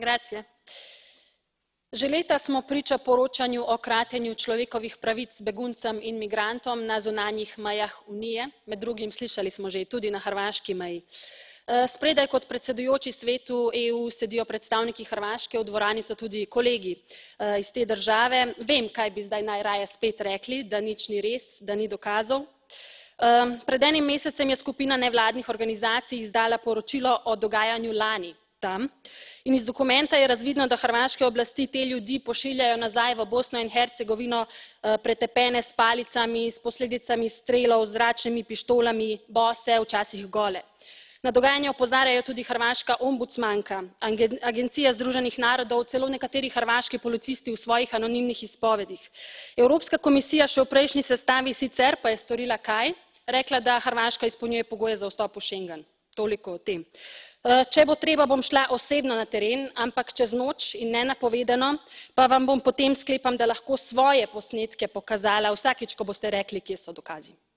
Grazie. Že leta smo priča poročanju o kratenju človekovih pravic beguncem in migrantom na zunanjih mejah Unije, med drugim slišali smo že tudi na hrvaški meji. Spredaj kot predsedujoči Svetu EU sedijo predstavniki Hrvaške, v dvorani so tudi kolegi iz te države. Vem, kaj bi zdaj najraje spet rekli, da nič ni res, da ni dokazov. Pred enim mesecem je skupina nevladnih organizacij izdala poročilo o dogajanju lani tam in iz dokumenta je razvidno, da hrvaške oblasti te ljudi pošiljajo nazaj v Bosno in Hercegovino pretepene s palicami, s posledicami strelov, z zračnimi pištolami, bose, včasih gole. Na dogajanje opozarjajo tudi hrvaška ombudsmanka, Agencija Združenih narodov, celo nekateri hrvaški policisti v svojih anonimnih izpovedih. Evropska komisija še v prejšnji sestavi sicer pa je storila kaj? Rekla, da Hrvaška izpolnjuje pogoje za vstop v Schengen. Toliko o tem. Če bo treba, bom šla osebno na teren, ampak čez noč in nenapovedano, pa vam bom potem, sklepam, da lahko svoje posnetke pokazala vsakič, ko boste rekli, kje so dokazi.